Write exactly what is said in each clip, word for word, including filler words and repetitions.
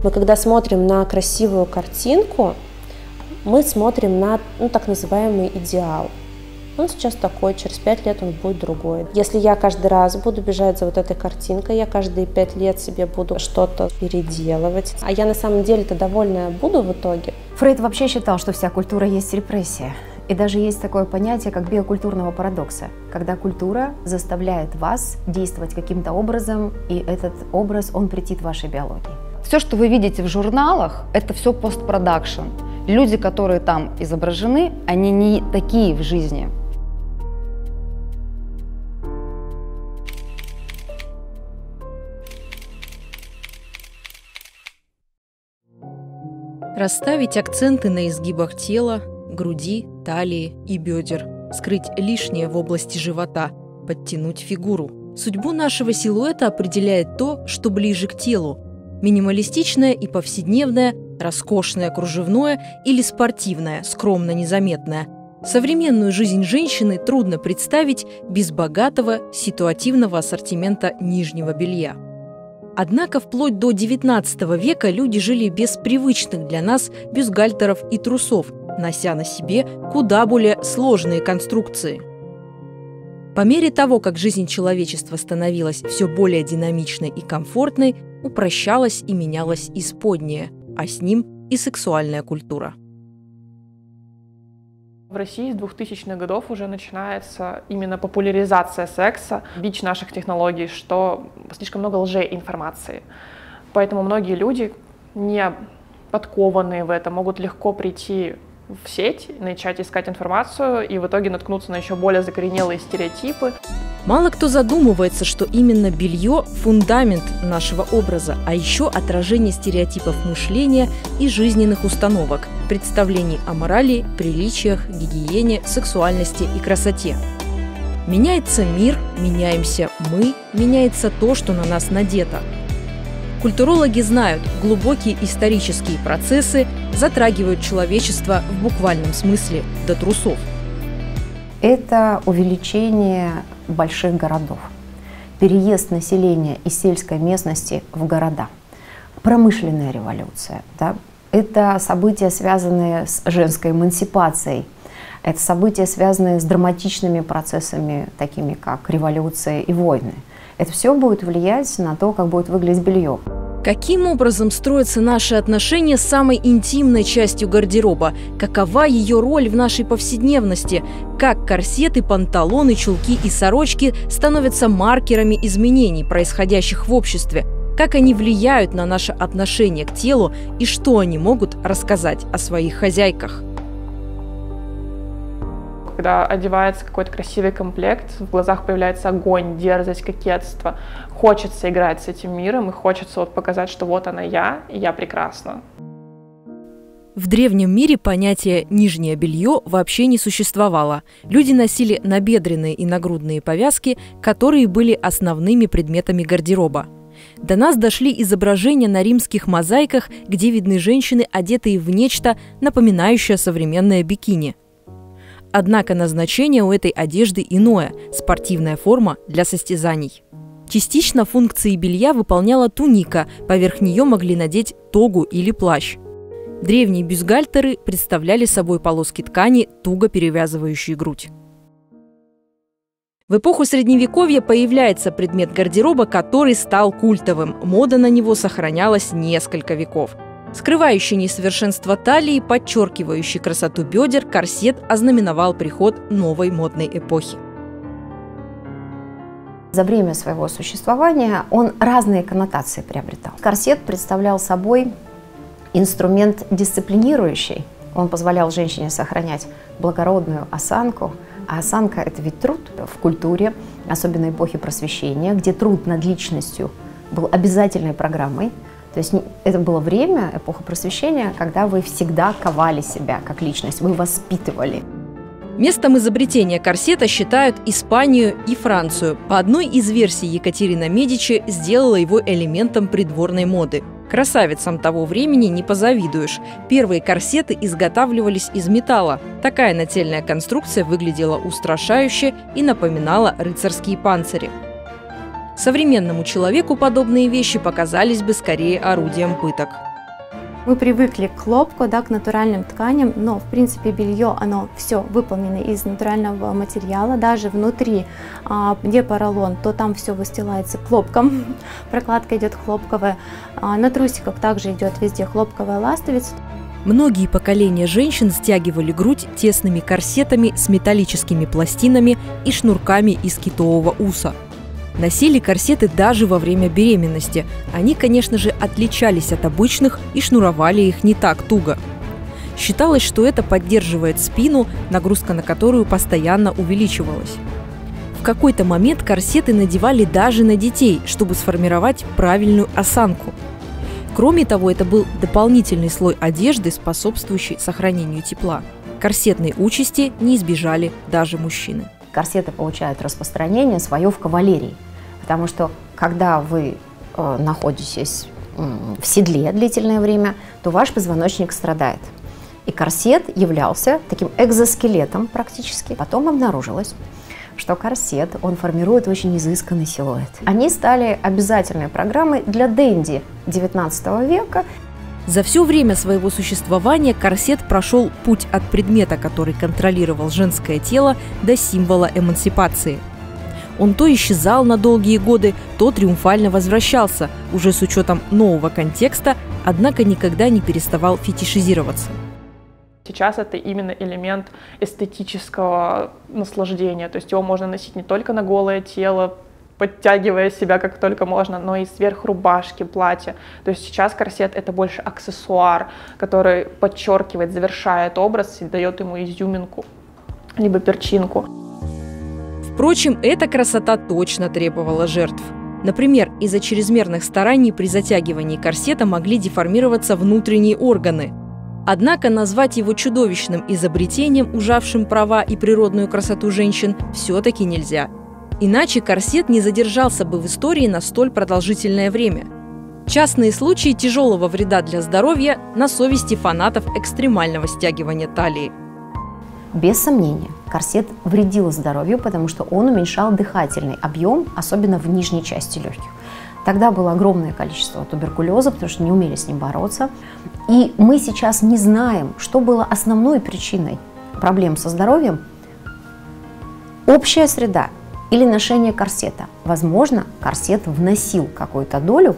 Мы когда смотрим на красивую картинку, мы смотрим на, ну, так называемый идеал. Он сейчас такой, через пять лет он будет другой. Если я каждый раз буду бежать за вот этой картинкой, я каждые пять лет себе буду что-то переделывать, а я на самом деле-то довольная буду в итоге. Фрейд вообще считал, что вся культура есть репрессия. И даже есть такое понятие, как биокультурного парадокса, когда культура заставляет вас действовать каким-то образом, и этот образ, он претит вашей биологии. Все, что вы видите в журналах, это все постпродакшн. Люди, которые там изображены, они не такие в жизни. Расставить акценты на изгибах тела, груди, талии и бедер, скрыть лишнее в области живота, подтянуть фигуру. Судьбу нашего силуэта определяет то, что ближе к телу. Минималистичное и повседневное, роскошное, кружевное или спортивное, скромно незаметное. Современную жизнь женщины трудно представить без богатого, ситуативного ассортимента нижнего белья. Однако вплоть до девятнадцатого века люди жили без привычных для нас бюстгальтеров и трусов, нося на себе куда более сложные конструкции. По мере того, как жизнь человечества становилась все более динамичной и комфортной, упрощалась и менялась исподнее, а с ним и сексуальная культура. В России с двухтысячных годов уже начинается именно популяризация секса, бич наших технологий, что слишком много лжеинформации. Поэтому многие люди, не подкованные в этом, могут легко прийти в сеть, начать искать информацию и в итоге наткнуться на еще более закоренелые стереотипы. Мало кто задумывается, что именно белье – фундамент нашего образа, а еще отражение стереотипов мышления и жизненных установок, представлений о морали, приличиях, гигиене, сексуальности и красоте. Меняется мир, меняемся мы, меняется то, что на нас надето. Культурологи знают, глубокие исторические процессы затрагивают человечество в буквальном смысле до трусов. Это увеличение больших городов, переезд населения из сельской местности в города, промышленная революция. Да? Это события, связанные с женской эмансипацией, это события, связанные с драматичными процессами, такими как революция и войны. Это все будет влиять на то, как будет выглядеть белье. Каким образом строятся наши отношения с самой интимной частью гардероба? Какова ее роль в нашей повседневности? Как корсеты, панталоны, чулки и сорочки становятся маркерами изменений, происходящих в обществе? Как они влияют на наше отношение к телу и что они могут рассказать о своих хозяйках? Когда одевается какой-то красивый комплект, в глазах появляется огонь, дерзость, кокетство. Хочется играть с этим миром и хочется вот показать, что вот она я, и я прекрасна. В древнем мире понятие «нижнее белье» вообще не существовало. Люди носили набедренные и нагрудные повязки, которые были основными предметами гардероба. До нас дошли изображения на римских мозаиках, где видны женщины, одетые в нечто, напоминающее современное бикини. Однако назначение у этой одежды иное – спортивная форма для состязаний. Частично функции белья выполняла туника, поверх нее могли надеть тогу или плащ. Древние бюстгальтеры представляли собой полоски ткани, туго перевязывающие грудь. В эпоху Средневековья появляется предмет гардероба, который стал культовым. Мода на него сохранялась несколько веков. Скрывающий несовершенство талии, подчеркивающий красоту бедер, корсет ознаменовал приход новой модной эпохи. За время своего существования он разные коннотации приобретал. Корсет представлял собой инструмент дисциплинирующий. Он позволял женщине сохранять благородную осанку. А осанка – это ведь труд в культуре, особенно эпохи Просвещения, где труд над личностью был обязательной программой. То есть это было время, эпоха Просвещения, когда вы всегда ковали себя как личность, вы воспитывали. Местом изобретения корсета считают Испанию и Францию. По одной из версий Екатерина Медичи сделала его элементом придворной моды. Красавицам того времени не позавидуешь. Первые корсеты изготавливались из металла. Такая нательная конструкция выглядела устрашающе и напоминала рыцарские панцири. Современному человеку подобные вещи показались бы скорее орудием пыток. Мы привыкли к хлопку, да, к натуральным тканям, но в принципе белье, оно все выполнено из натурального материала, даже внутри, а, где поролон, то там все выстилается хлопком, прокладка идет хлопковая, а, на трусиках также идет везде хлопковая ластовица. Многие поколения женщин стягивали грудь тесными корсетами с металлическими пластинами и шнурками из китового уса. Носили корсеты даже во время беременности. Они, конечно же, отличались от обычных и шнуровали их не так туго. Считалось, что это поддерживает спину, нагрузка на которую постоянно увеличивалась. В какой-то момент корсеты надевали даже на детей, чтобы сформировать правильную осанку. Кроме того, это был дополнительный слой одежды, способствующий сохранению тепла. Корсетной участи не избежали даже мужчины. Корсеты получают распространение свое в кавалерии, потому что когда вы э, находитесь э, в седле длительное время, то ваш позвоночник страдает. И корсет являлся таким экзоскелетом практически. Потом обнаружилось, что корсет, он формирует очень изысканный силуэт. Они стали обязательной программой для денди девятнадцатого века. За все время своего существования корсет прошел путь от предмета, который контролировал женское тело, до символа эмансипации. Он то исчезал на долгие годы, то триумфально возвращался, уже с учетом нового контекста, однако никогда не переставал фетишизироваться. Сейчас это именно элемент эстетического наслаждения, то есть его можно носить не только на голое тело, подтягивая себя как только можно, но и сверх рубашки, платья. То есть сейчас корсет — это больше аксессуар, который подчеркивает, завершает образ и дает ему изюминку, либо перчинку. Впрочем, эта красота точно требовала жертв. Например, из-за чрезмерных стараний при затягивании корсета могли деформироваться внутренние органы. Однако назвать его чудовищным изобретением, ужавшим права и природную красоту женщин, все-таки нельзя. Иначе корсет не задержался бы в истории на столь продолжительное время. Частные случаи тяжелого вреда для здоровья на совести фанатов экстремального стягивания талии. Без сомнения, корсет вредил здоровью, потому что он уменьшал дыхательный объем, особенно в нижней части легких. Тогда было огромное количество туберкулеза, потому что не умели с ним бороться. И мы сейчас не знаем, что было основной причиной проблем со здоровьем. Общая среда или ношение корсета. Возможно, корсет вносил какую-то долю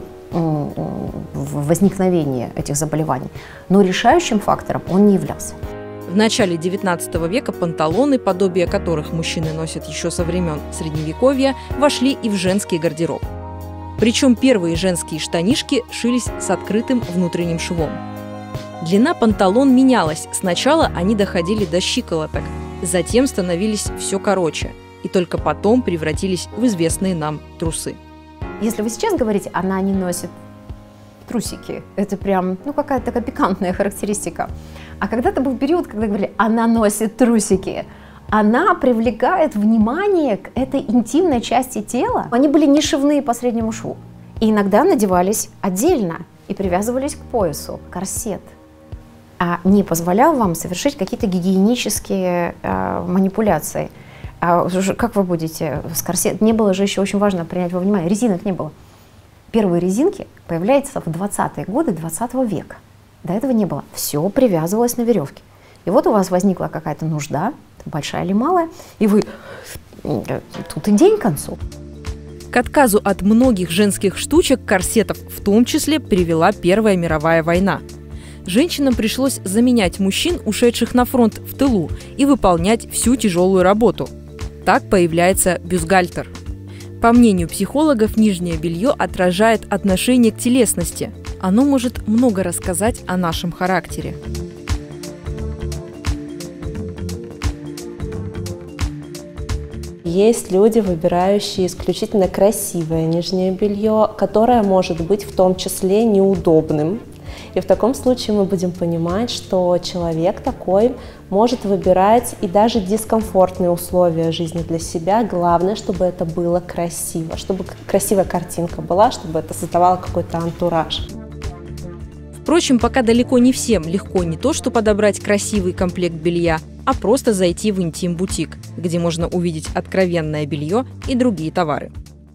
в возникновение этих заболеваний, но решающим фактором он не являлся. В начале девятнадцатого века панталоны, подобие которых мужчины носят еще со времен Средневековья, вошли и в женский гардероб. Причем первые женские штанишки шились с открытым внутренним швом. Длина панталон менялась. Сначала они доходили до щиколоток, затем становились все короче, и только потом превратились в известные нам трусы. Если вы сейчас говорите, она не носит трусики, это прям, ну, какая-то такая пикантная характеристика. А когда-то был период, когда говорили, она носит трусики. Она привлекает внимание к этой интимной части тела. Они были не шивные по среднему шву. И иногда надевались отдельно и привязывались к поясу. Корсет а не позволял вам совершить какие-то гигиенические э, манипуляции. А как вы будете с корсетом? Не было же еще, очень важно принять во внимание, резинок не было. Первые резинки появляются в двадцатые годы двадцатого века. До этого не было. Все привязывалось на веревке. И вот у вас возникла какая-то нужда, большая или малая, и вы тут и день к концу. К отказу от многих женских штучек, корсетов в том числе, привела Первая мировая война. Женщинам пришлось заменять мужчин, ушедших на фронт в тылу, и выполнять всю тяжелую работу. Так появляется бюстгальтер. По мнению психологов, нижнее белье отражает отношение к телесности. Оно может много рассказать о нашем характере. Есть люди, выбирающие исключительно красивое нижнее белье, которое может быть в том числе неудобным. И в таком случае мы будем понимать, что человек такой может выбирать и даже дискомфортные условия жизни для себя. Главное, чтобы это было красиво, чтобы красивая картинка была, чтобы это создавало какой-то антураж. Впрочем, пока далеко не всем легко не то, что подобрать красивый комплект белья, а просто зайти в интим-бутик, где можно увидеть откровенное белье и другие товары.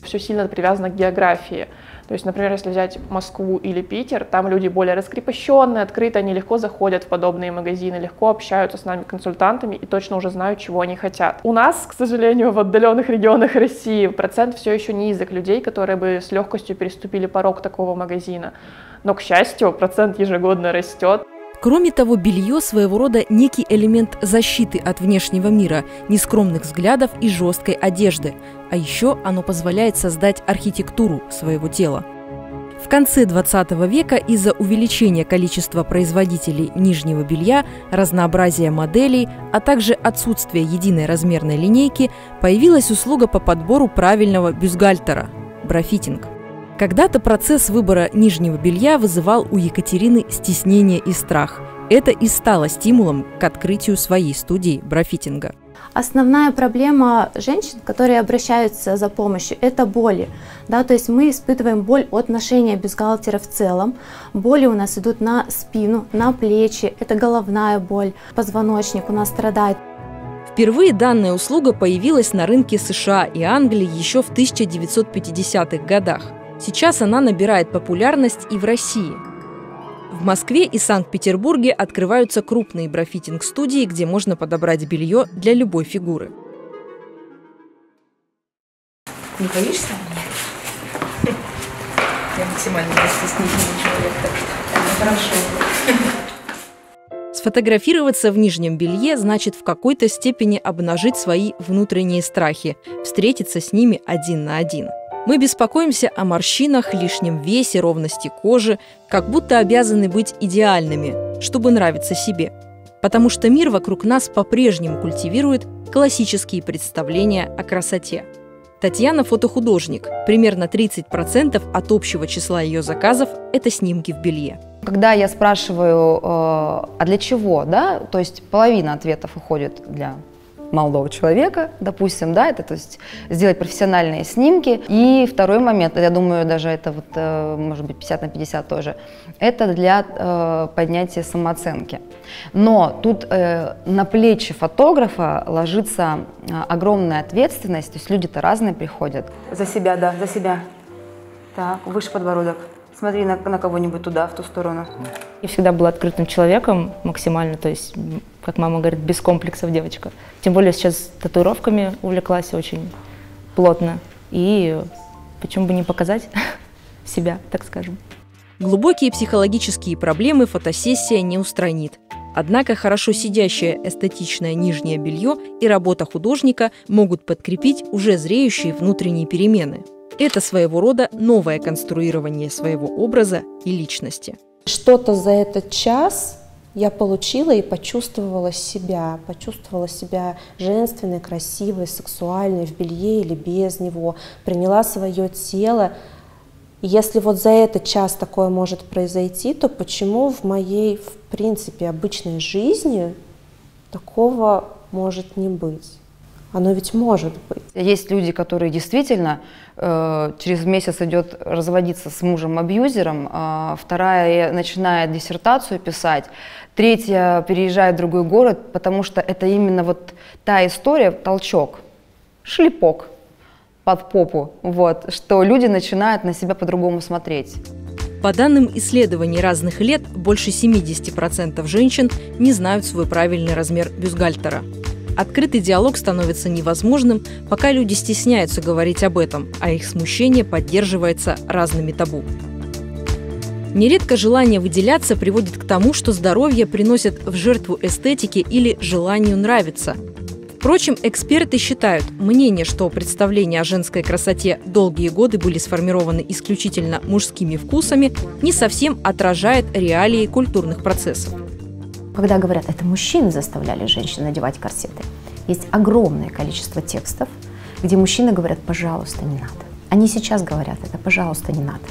все сильно привязано к географии. То есть, например, если взять Москву или Питер, там люди более раскрепощенные, открытые, они легко заходят в подобные магазины, легко общаются с нами, консультантами, и точно уже знают, чего они хотят. У нас, к сожалению, в отдаленных регионах России процент все еще низок людей, которые бы с легкостью переступили порог такого магазина. Но, к счастью, процент ежегодно растет. Кроме того, белье своего рода некий элемент защиты от внешнего мира, нескромных взглядов и жесткой одежды. А еще оно позволяет создать архитектуру своего тела. В конце двадцатого века из-за увеличения количества производителей нижнего белья, разнообразия моделей, а также отсутствия единой размерной линейки, появилась услуга по подбору правильного бюстгальтера – брафитинг. Когда-то процесс выбора нижнего белья вызывал у Екатерины стеснение и страх. Это и стало стимулом к открытию своей студии брафитинга. Основная проблема женщин, которые обращаются за помощью, это боли. Да, то есть мы испытываем боль от ношения бюстгальтера в целом. Боли у нас идут на спину, на плечи, это головная боль, позвоночник у нас страдает. Впервые данная услуга появилась на рынке США и Англии еще в тысяча девятьсот пятидесятых годах. Сейчас она набирает популярность и в России. В Москве и Санкт-Петербурге открываются крупные брафитинг-студии, где можно подобрать белье для любой фигуры. Не боишься? Нет. Я максимально стеснительный человек, так что хорошо. Сфотографироваться в нижнем белье значит в какой-то степени обнажить свои внутренние страхи, встретиться с ними один на один. Мы беспокоимся о морщинах, лишнем весе, ровности кожи, как будто обязаны быть идеальными, чтобы нравиться себе. Потому что мир вокруг нас по-прежнему культивирует классические представления о красоте. Татьяна – фотохудожник. Примерно тридцать процентов от общего числа ее заказов – это снимки в белье. Когда я спрашиваю, э, а для чего, да, то есть половина ответов уходит для молодого человека, допустим, да, это то есть сделать профессиональные снимки. И второй момент, я думаю, даже это вот, может быть, пятьдесят на пятьдесят тоже, это для э, поднятия самооценки. Но тут э, на плечи фотографа ложится э, огромная ответственность, то есть люди-то разные приходят. За себя, да, за себя. Так, выше подбородок. Смотри на, на кого-нибудь туда, в ту сторону. Я всегда была открытым человеком максимально, то есть, как мама говорит, без комплексов девочка. Тем более сейчас татуировками увлеклась очень плотно. И почему бы не показать себя, так скажем. Глубокие психологические проблемы фотосессия не устранит. Однако хорошо сидящее эстетичное нижнее белье и работа художника могут подкрепить уже зреющие внутренние перемены. Это своего рода новое конструирование своего образа и личности. Что-то за этот час я получила и почувствовала себя, почувствовала себя женственной, красивой, сексуальной, в белье или без него, приняла свое тело. И если вот за этот час такое может произойти, то почему в моей, в принципе, обычной жизни такого может не быть? Оно ведь может быть. Есть люди, которые действительно э, через месяц идет разводиться с мужем-абьюзером, э, вторая начинает диссертацию писать, третья переезжает в другой город, потому что это именно вот та история, толчок, шлепок под попу, вот, что люди начинают на себя по-другому смотреть. По данным исследований разных лет, больше семьдесят процентов женщин не знают свой правильный размер бюстгальтера. Открытый диалог становится невозможным, пока люди стесняются говорить об этом, а их смущение поддерживается разными табу. Нередко желание выделяться приводит к тому, что здоровье приносят в жертву эстетике или желанию нравиться. Впрочем, эксперты считают, мнение, что представления о женской красоте долгие годы были сформированы исключительно мужскими вкусами, не совсем отражает реалии культурных процессов. Когда говорят, это мужчины заставляли женщин надевать корсеты, есть огромное количество текстов, где мужчины говорят, пожалуйста, не надо. Они сейчас говорят это, пожалуйста, не надо.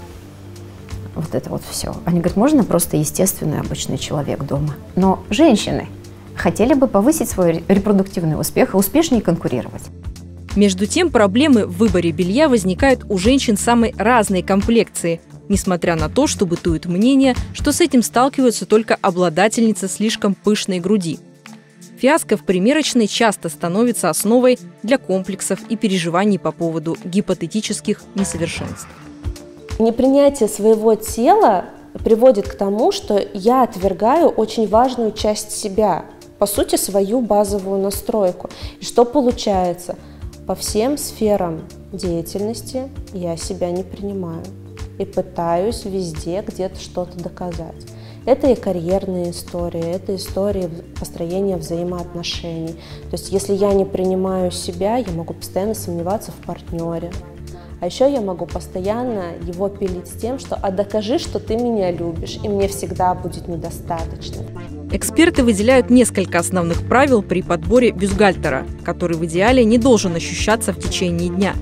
Вот это вот все. Они говорят, можно просто естественный обычный человек дома. Но женщины хотели бы повысить свой репродуктивный успех и успешнее конкурировать. Между тем, проблемы в выборе белья возникают у женщин самой разной комплекции, несмотря на то, что бытует мнение, что с этим сталкиваются только обладательницы слишком пышной груди. Фиаско в примерочной часто становится основой для комплексов и переживаний по поводу гипотетических несовершенств. Непринятие своего тела приводит к тому, что я отвергаю очень важную часть себя, по сути, свою базовую настройку. И что получается? По всем сферам деятельности я себя не принимаю и пытаюсь везде где-то что-то доказать. Это и карьерные истории, это истории построения взаимоотношений. То есть если я не принимаю себя, я могу постоянно сомневаться в партнере. А еще я могу постоянно его пилить с тем, что «а докажи, что ты меня любишь, и мне всегда будет недостаточно». Эксперты выделяют несколько основных правил при подборе бюстгальтера, который в идеале не должен ощущаться в течение дня.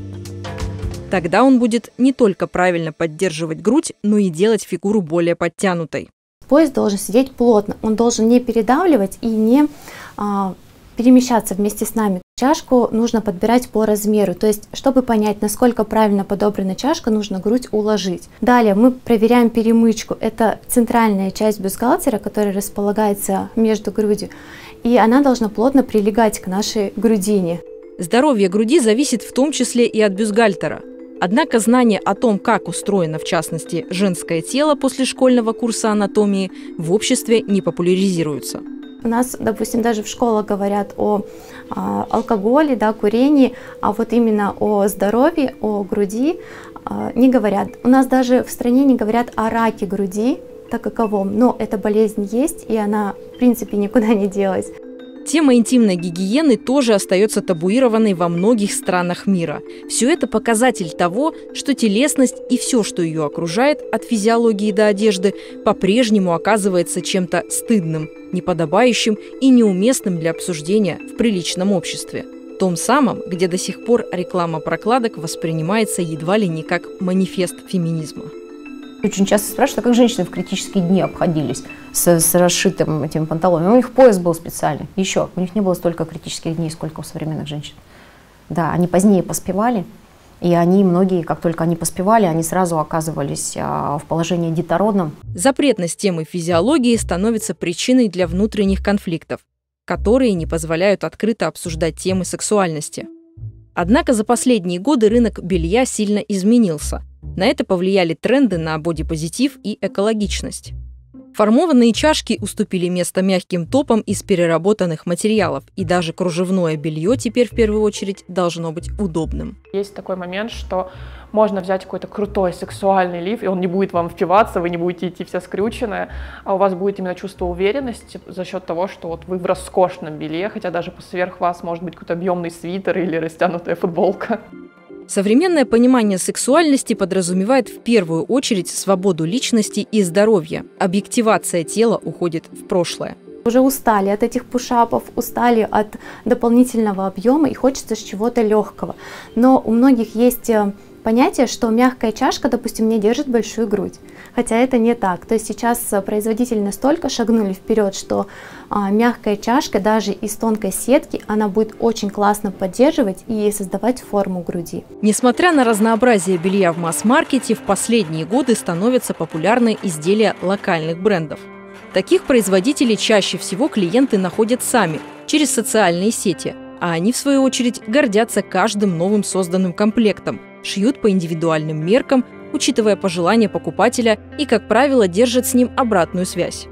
Тогда он будет не только правильно поддерживать грудь, но и делать фигуру более подтянутой. Пояс должен сидеть плотно, он должен не передавливать и не а, перемещаться вместе с нами. Чашку нужно подбирать по размеру, то есть, чтобы понять, насколько правильно подобрана чашка, нужно грудь уложить. Далее мы проверяем перемычку. Это центральная часть бюстгальтера, которая располагается между грудью, и она должна плотно прилегать к нашей грудине. Здоровье груди зависит в том числе и от бюстгальтера. Однако знание о том, как устроено, в частности, женское тело после школьного курса анатомии, в обществе не популяризируется. У нас, допустим, даже в школах говорят о, о алкоголе, да, курении, а вот именно о здоровье, о груди а, не говорят. У нас даже в стране не говорят о раке груди, так таковом, но эта болезнь есть, и она, в принципе, никуда не делась. Тема интимной гигиены тоже остается табуированной во многих странах мира. Все это показатель того, что телесность и все, что ее окружает, от физиологии до одежды, по-прежнему оказывается чем-то стыдным, неподобающим и неуместным для обсуждения в приличном обществе. Том самом, где до сих пор реклама прокладок воспринимается едва ли не как манифест феминизма. Очень часто спрашивают, а как женщины в критические дни обходились с, с расшитым этим панталоном. У них пояс был специальный. Еще, у них не было столько критических дней, сколько у современных женщин. Да, они позднее поспевали, и они, многие, как только они поспевали, они сразу оказывались а, в положении детородном. Запретность темы физиологии становится причиной для внутренних конфликтов, которые не позволяют открыто обсуждать темы сексуальности. Однако за последние годы рынок белья сильно изменился. На это повлияли тренды на бодипозитив и экологичность. Формованные чашки уступили место мягким топам из переработанных материалов, и даже кружевное белье теперь в первую очередь должно быть удобным. Есть такой момент, что можно взять какой-то крутой сексуальный лиф, и он не будет вам впиваться, вы не будете идти вся скрюченная, а у вас будет именно чувство уверенности за счет того, что вот вы в роскошном белье, хотя даже сверх вас может быть какой-то объемный свитер или растянутая футболка. Современное понимание сексуальности подразумевает в первую очередь свободу личности и здоровья. Объективация тела уходит в прошлое. Уже устали от этих пушапов, устали от дополнительного объема и хочется чего-то легкого. Но у многих есть понятие, что мягкая чашка, допустим, не держит большую грудь. Хотя это не так. То есть сейчас производители настолько шагнули вперед, что а, мягкая чашка даже из тонкой сетки, она будет очень классно поддерживать и создавать форму груди. Несмотря на разнообразие белья в масс-маркете, в последние годы становятся популярны изделия локальных брендов. Таких производителей чаще всего клиенты находят сами, через социальные сети, а они, в свою очередь, гордятся каждым новым созданным комплектом, шьют по индивидуальным меркам, учитывая пожелания покупателя и, как правило, держат с ним обратную связь.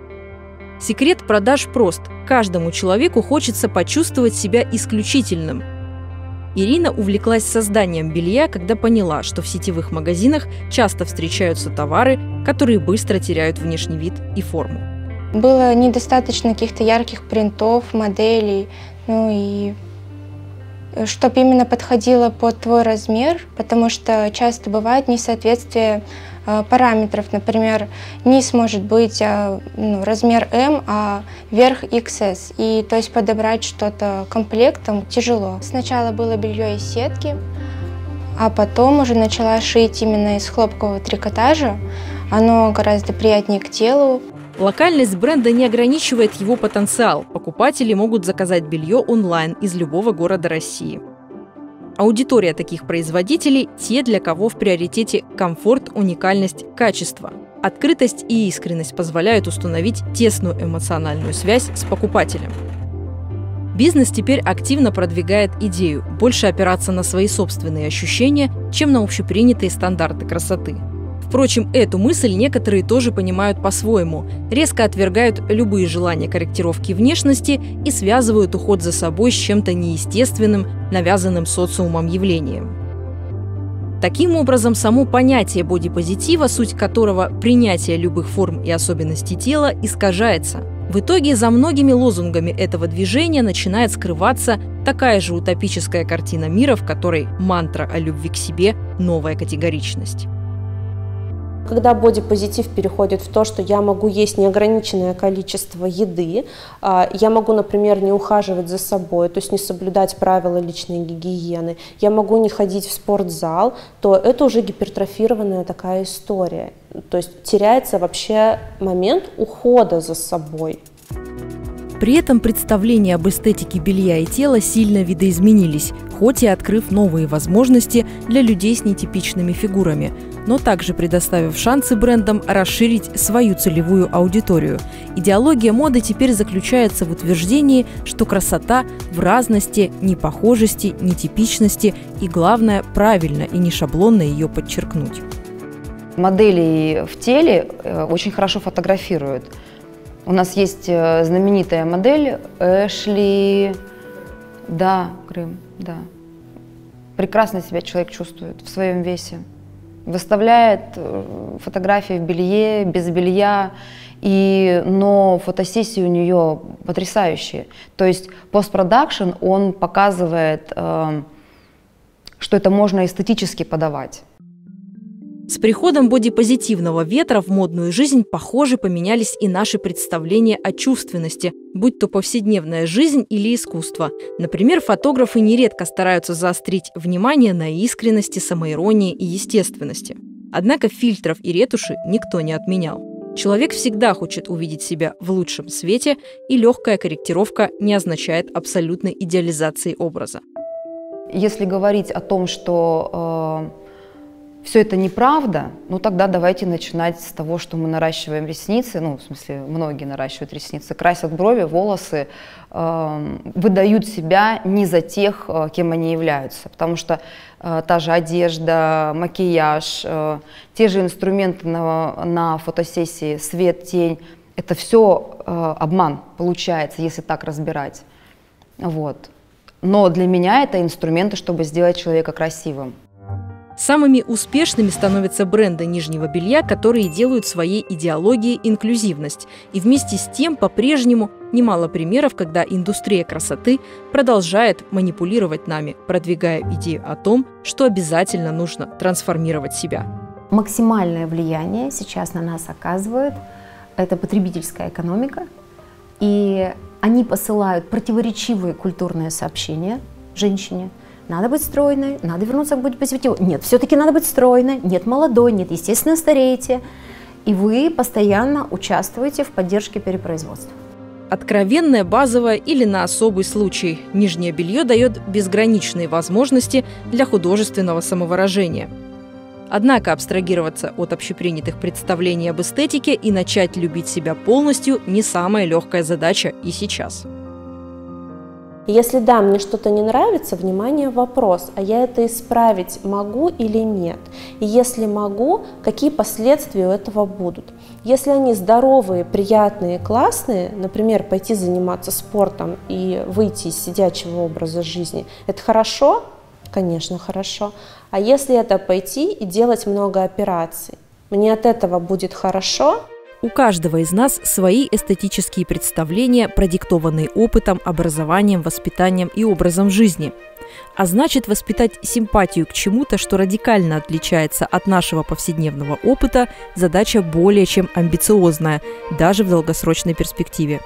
Секрет продаж прост. Каждому человеку хочется почувствовать себя исключительным. Ирина увлеклась созданием белья, когда поняла, что в сетевых магазинах часто встречаются товары, которые быстро теряют внешний вид и форму. Было недостаточно каких-то ярких принтов, моделей, ну и чтобы именно подходило под твой размер, потому что часто бывает несоответствие э, параметров. Например, низ может быть э, ну, размер эм, а верх икс эс. И то есть подобрать что-то комплектом тяжело. Сначала было белье из сетки, а потом уже начала шить именно из хлопкового трикотажа. Оно гораздо приятнее к телу. Локальность бренда не ограничивает его потенциал. Покупатели могут заказать белье онлайн из любого города России. Аудитория таких производителей – те, для кого в приоритете комфорт, уникальность, качество. Открытость и искренность позволяют установить тесную эмоциональную связь с покупателем. Бизнес теперь активно продвигает идею больше опираться на свои собственные ощущения, чем на общепринятые стандарты красоты. Впрочем, эту мысль некоторые тоже понимают по-своему, резко отвергают любые желания корректировки внешности и связывают уход за собой с чем-то неестественным, навязанным социумом явлением. Таким образом, само понятие бодипозитива, суть которого – принятие любых форм и особенностей тела, искажается. В итоге за многими лозунгами этого движения начинает скрываться такая же утопическая картина мира, в которой мантра о любви к себе – новая категоричность. Когда бодипозитив переходит в то, что я могу есть неограниченное количество еды, я могу, например, не ухаживать за собой, то есть не соблюдать правила личной гигиены, я могу не ходить в спортзал, то это уже гипертрофированная такая история. То есть теряется вообще момент ухода за собой. При этом представления об эстетике белья и тела сильно видоизменились, хоть и открыв новые возможности для людей с нетипичными фигурами, но также предоставив шансы брендам расширить свою целевую аудиторию. Идеология моды теперь заключается в утверждении, что красота в разности, непохожести, нетипичности и, главное, правильно и не шаблонно ее подчеркнуть. Модели в теле очень хорошо фотографируют. У нас есть знаменитая модель Эшли, да, Грим, да. Прекрасно себя человек чувствует в своем весе. Выставляет фотографии в белье, без белья, и, но фотосессии у нее потрясающие. То есть постпродакшн, он показывает, что это можно эстетически подавать. С приходом бодипозитивного ветра в модную жизнь, похоже, поменялись и наши представления о чувственности, будь то повседневная жизнь или искусство. Например, фотографы нередко стараются заострить внимание на искренности, самоиронии и естественности. Однако фильтров и ретуши никто не отменял. Человек всегда хочет увидеть себя в лучшем свете, и легкая корректировка не означает абсолютной идеализации образа. Если говорить о том, что э все это неправда, ну тогда давайте начинать с того, что мы наращиваем ресницы, ну в смысле многие наращивают ресницы, красят брови, волосы, э, выдают себя не за тех, э, кем они являются, потому что э, та же одежда, макияж, э, те же инструменты на, на фотосессии, свет, тень, это все э, обман получается, если так разбирать. Вот. Но для меня это инструменты, чтобы сделать человека красивым. Самыми успешными становятся бренды нижнего белья, которые делают своей идеологией инклюзивность. И вместе с тем по-прежнему немало примеров, когда индустрия красоты продолжает манипулировать нами, продвигая идею о том, что обязательно нужно трансформировать себя. Максимальное влияние сейчас на нас оказывает это потребительская экономика. И они посылают противоречивые культурные сообщения женщине. Надо быть стройной, надо вернуться к бодипозитиву. Нет, все-таки надо быть стройной, нет, молодой, нет, естественно, стареете. И вы постоянно участвуете в поддержке перепроизводства. Откровенное, базовое или на особый случай. Нижнее белье дает безграничные возможности для художественного самовыражения. Однако абстрагироваться от общепринятых представлений об эстетике и начать любить себя полностью не самая легкая задача и сейчас. Если да, мне что-то не нравится, внимание, вопрос, а я это исправить могу или нет? И если могу, какие последствия у этого будут? Если они здоровые, приятные, классные, например, пойти заниматься спортом и выйти из сидячего образа жизни, это хорошо? Конечно, хорошо. А если это пойти и делать много операций, мне от этого будет хорошо? У каждого из нас свои эстетические представления, продиктованные опытом, образованием, воспитанием и образом жизни. А значит, воспитать симпатию к чему-то, что радикально отличается от нашего повседневного опыта, задача более чем амбициозная, даже в долгосрочной перспективе.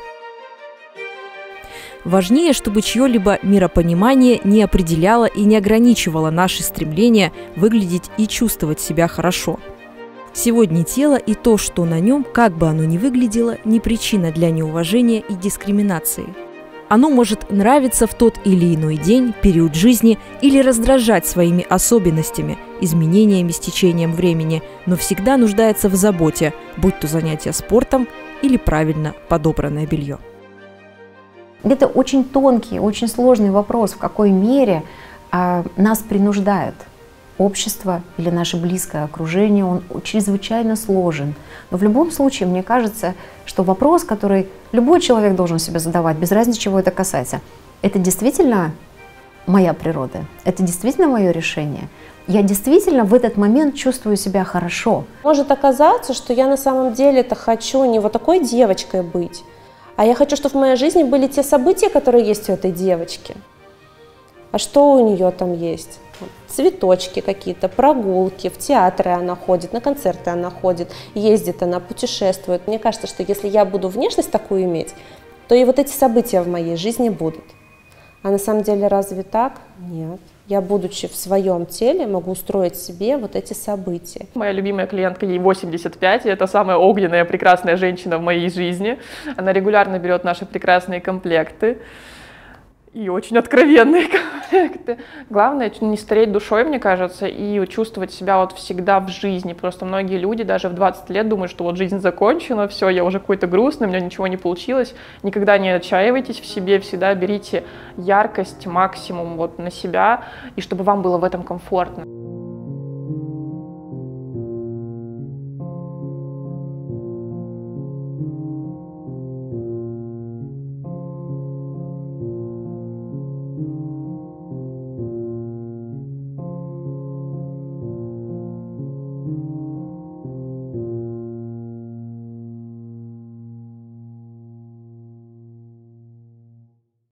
Важнее, чтобы чье-либо миропонимание не определяло и не ограничивало наши стремления выглядеть и чувствовать себя хорошо. Сегодня тело и то, что на нем, как бы оно ни выглядело, не причина для неуважения и дискриминации. Оно может нравиться в тот или иной день, период жизни или раздражать своими особенностями, изменениями с течением времени, но всегда нуждается в заботе, будь то занятие спортом или правильно подобранное белье. Это очень тонкий, очень сложный вопрос, в какой мере а, нас принуждают общество или наше близкое окружение, он чрезвычайно сложен. Но в любом случае, мне кажется, что вопрос, который любой человек должен себе задавать, без разницы, чего это касается, это действительно моя природа, это действительно мое решение. Я действительно в этот момент чувствую себя хорошо. Может оказаться, что я на самом деле-то хочу не вот такой девочкой быть, а я хочу, чтобы в моей жизни были те события, которые есть у этой девочки. А что у нее там есть? Цветочки какие-то, прогулки, в театры она ходит, на концерты она ходит, ездит она, путешествует. Мне кажется, что если я буду внешность такую иметь, то и вот эти события в моей жизни будут. А на самом деле разве так? Нет. Я, будучи в своем теле, могу устроить себе вот эти события. Моя любимая клиентка, ей восемьдесят пять, и это самая огненная, прекрасная женщина в моей жизни. Она регулярно берет наши прекрасные комплекты. И очень откровенные комплекты. Главное не стареть душой, мне кажется, и чувствовать себя вот всегда в жизни. Просто многие люди даже в двадцать лет думают, что вот жизнь закончена, все, я уже какой-то грустный, у меня ничего не получилось. Никогда не отчаивайтесь в себе, всегда берите яркость, максимум вот на себя, и чтобы вам было в этом комфортно.